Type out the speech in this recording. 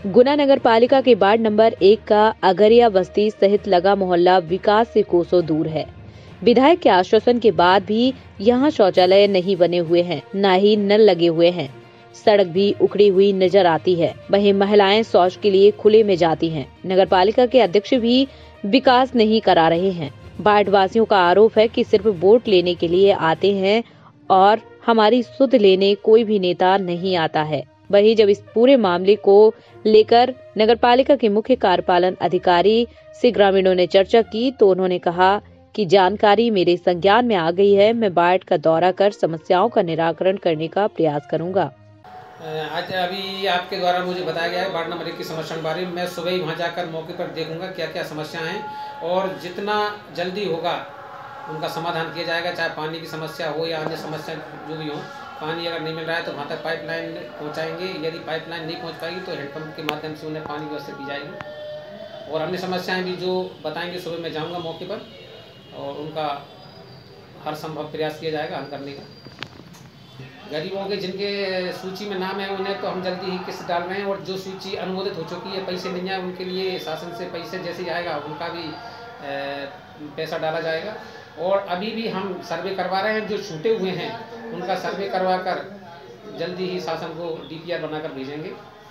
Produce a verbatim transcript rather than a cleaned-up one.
गुना नगर पालिका के ward number एक का अगरिया बस्ती सहित लगा मोहल्ला विकास से कोसों दूर है। विधायक के आश्वासन के बाद भी यहाँ शौचालय नहीं बने हुए हैं, न ही नल लगे हुए हैं। सड़क भी उखड़ी हुई नजर आती है। वहीं महिलाएं शौच के लिए खुले में जाती हैं। नगर पालिका के अध्यक्ष भी विकास नहीं करा रहे हैं। वार्ड वासियों का आरोप है कि सिर्फ वोट लेने के लिए आते हैं और हमारी सुध लेने कोई भी नेता नहीं आता है। वहीं जब इस पूरे मामले को लेकर नगर पालिका के मुख्य कार्यपालन अधिकारी से ग्रामीणों ने चर्चा की तो उन्होंने कहा कि जानकारी मेरे संज्ञान में आ गई है। मैं वार्ड का दौरा कर समस्याओं का निराकरण करने का प्रयास करूंगा। आज अभी आपके द्वारा मुझे बताया गया है वार्ड नंबर एक की समस्या के बारे में। मैं सुबह ही वहाँ जाकर मौके पर देखूंगा क्या क्या समस्याएं हैं और जितना जल्दी होगा उनका समाधान किया जाएगा, चाहे पानी की समस्या हो या अन्य समस्या जो भी हो। पानी अगर नहीं मिल रहा है तो वहाँ तक पाइपलाइन पहुँचाएंगे। यदि पाइपलाइन नहीं पहुँच पाएगी तो हैंडपम्प के माध्यम से उन्हें पानी व्यवस्था दी जाएगी। और अन्य समस्याएँ भी जो बताएंगे सुबह मैं जाऊँगा मौके पर और उनका हर संभव प्रयास किया जाएगा हल करने का। गरीबों के जिनके सूची में नाम है उन्हें तो हम जल्दी ही किस्त डाल रहे हैं और जो सूची अनुमोदित हो चुकी है, पैसे नहीं आए उनके लिए शासन से पैसे जैसे ही आएगा उनका भी पैसा डाला जाएगा। और अभी भी हम सर्वे करवा रहे हैं, जो छूटे हुए हैं उनका सर्वे करवा कर जल्दी ही शासन को डी पी आर बनाकर भेजेंगे।